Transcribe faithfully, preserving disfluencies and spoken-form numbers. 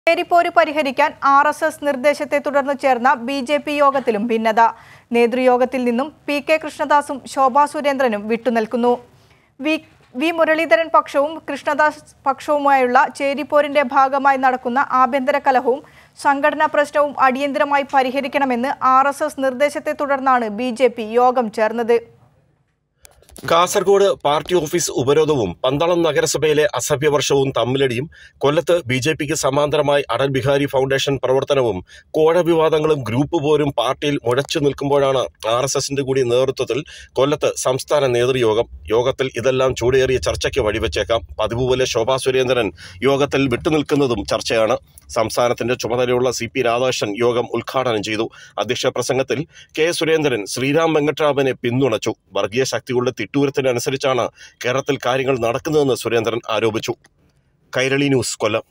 ചേരിപ്പോര് പരിഹരിക്കാൻ R S S നിർദ്ദേശത്തെ തുടർന്ന് ചേർന്ന ബി ജെ പി യോഗത്തിലും ഭിന്നത. നേതൃയോഗത്തിൽ നിന്നും പി കെ കൃഷ്ണദാസും ശോഭാ സുരേന്ദ്രനും വിട്ടുനിൽക്കുന്നു. വി വി മുരളീധരൻ പക്ഷവും കൃഷ്ണദാസ് പക്ഷവുമായുള്ള ചേരിപ്പോരിന്റെ ഭാഗമായി നടക്കുന്ന ആഭ്യന്തര കലഹവും സംഘടനാ പ്രശ്നവും അടിയന്തരമായി പരിഹരിക്കണമെന്ന് ആർ എസ് എസ് നിർദ്ദേശത്തെ തുടർന്നാണ് ബി ജെ പി യോഗം ചേർന്നത്. കാസർഗോഡ് പാർട്ടി ഓഫീസ് ഉപരോധവും പന്തളം നഗരസഭയിലെ അസഭ്യവർഷവും തമ്മിലടിയും, കൊല്ലത്ത് ബി ജെ പിക്ക് സമാന്തരമായി അടൽ ബിഹാരി ഫൗണ്ടേഷൻ പ്രവർത്തനവും കോഴ വിവാദങ്ങളും ഗ്രൂപ്പ് പോരും പാർട്ടിയിൽ മുഴച്ചു നിൽക്കുമ്പോഴാണ് ആർ എസ് എസിന്റെ കൂടി നേതൃത്വത്തിൽ കൊല്ലത്ത് സംസ്ഥാന നേതൃയോഗം. യോഗത്തിൽ ഇതെല്ലാം ചൂടേറിയ ചർച്ചയ്ക്ക് വഴിവെച്ചേക്കാം. പതിവ് പോലെ ശോഭാ സുരേന്ദ്രൻ യോഗത്തിൽ വിട്ടുനിൽക്കുന്നതും ചർച്ചയാണ്. സംസ്ഥാനത്തിന്റെ ചുമതലയുള്ള സി പി രാധാകൃഷ്ണൻ യോഗം ഉദ്ഘാടനം ചെയ്തു. അധ്യക്ഷ പ്രസംഗത്തിൽ കെ സുരേന്ദ്രൻ ശ്രീരാം വെങ്കട്ടരാമനെ പിന്തുണച്ചു. വർഗീയ ശക്തികളുടെ തിട്ടൂരത്തിനനുസരിച്ചാണ് കേരളത്തിൽ കാര്യങ്ങൾ നടക്കുന്നതെന്ന് സുരേന്ദ്രൻ ആരോപിച്ചു. കൈരളി ന്യൂസ്, കൊല്ലം.